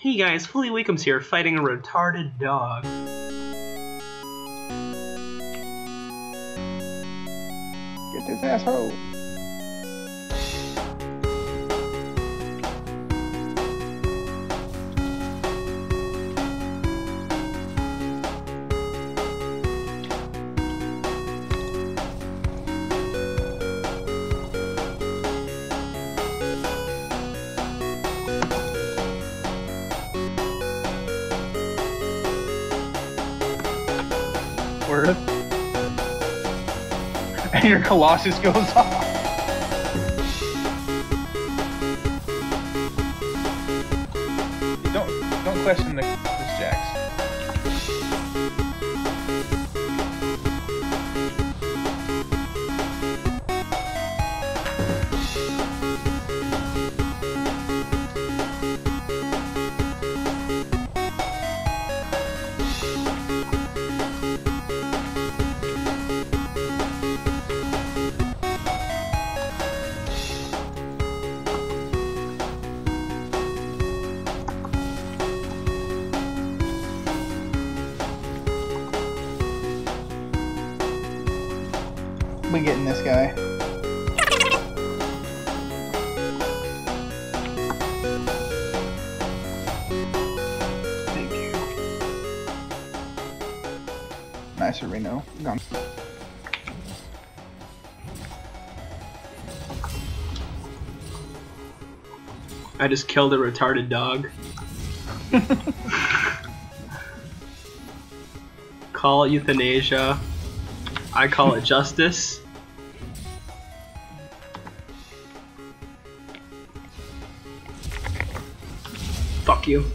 Hey guys, Fully Wakeham's here fighting a retarded dog. Get this asshole. Word. And your Colossus goes off. Don't question this Jax. We getting this guy. Thank you. Nice Reno. Gone. I just killed a retarded dog. Call it euthanasia. I call it justice. Fuck you.